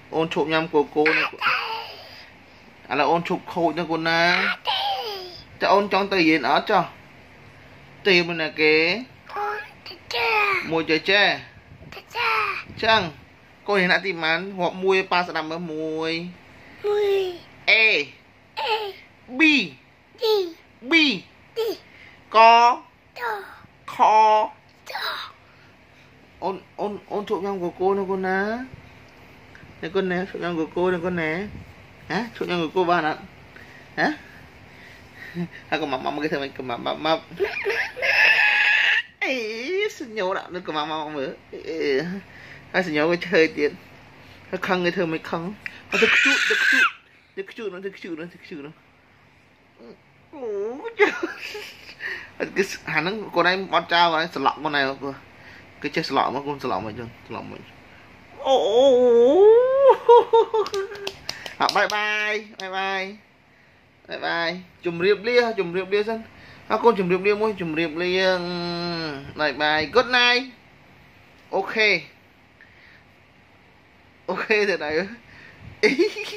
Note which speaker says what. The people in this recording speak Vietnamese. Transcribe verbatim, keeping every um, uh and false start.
Speaker 1: ôn chụp nhầm của cô này à là ôn chụp khôi cho cô na cho ôn trong tay gì ở cho tìm mình là cái mùi chơi che chăng cô hiện đã tìm mắn hoặc mùi ba sẽ nằm ở mùi e b b có kho ôn ôn ôn chụp nhầm của cô này cô ná này con né chụp nhầm của cô này con né hả chụp nhầm của cô ba nè hả hay còn mắm mắm cái thằng mình còn mắm mắm mắm ấy xin nhớ đã nó còn mắm mắm nữa hay xin nhớ cái chơi tiền nó khăng cái thơ mấy khăng nó thực sự thực sự thực sự nó thực sự nó thực sự nó cái hắn nó con này con trao vào sờ lọng con này cơ cái chơi sờ lọng mà con sờ lọng mày chưa sờ lọng mày bye bye bye bye bye bye chùm riệp lia chùm riệp lia dân à, con chùm riệp lia môi chùm riệp lia bye bye good night ok ok thế này